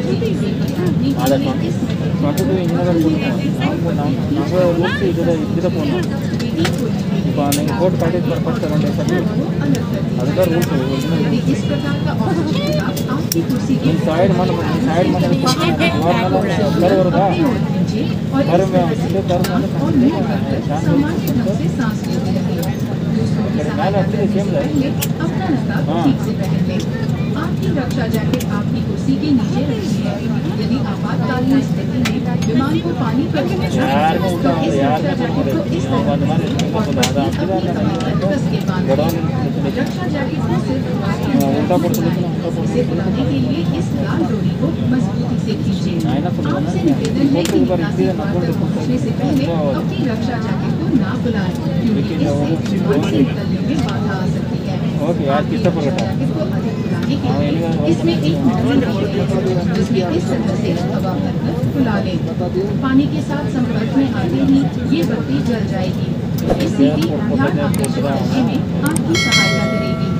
ada suatu tu ini negara pun nama rules itu pun ipan yang code package purpose करने के लिए ada rules inside mana घर होगा घर में इसलिए घर में आपकी रक्षा जैकेट आपकी कुर्सी के नीचे रखी है। यदि आपातकालीन स्थिति में विमान को पानी पर तो इस रक्षा जैकेट को इस तरह रक्षा जैकेट को सिर्फ इसे खुलाने के लिए इस लाल डोरी को मजबूती से खींचें। आपसे निवेदन है कि मुनासिब बात तक पहुंचने से पहले अपनी रक्षा जैकेट को ना खुलाएं, क्योंकि इससे विमान से निकलने में बाधा आ सकती है। जैकेट को अधिक खुलाने के लिए इसमें एक मोटर जिसमें इस तरह से हवा भरकर खुला लें। पानी के साथ संपर्क में आते ही ये बत्ती जल जाएगी। ये सीधी ध्यान आकर्षित करने में आपकी सहायता करेगी।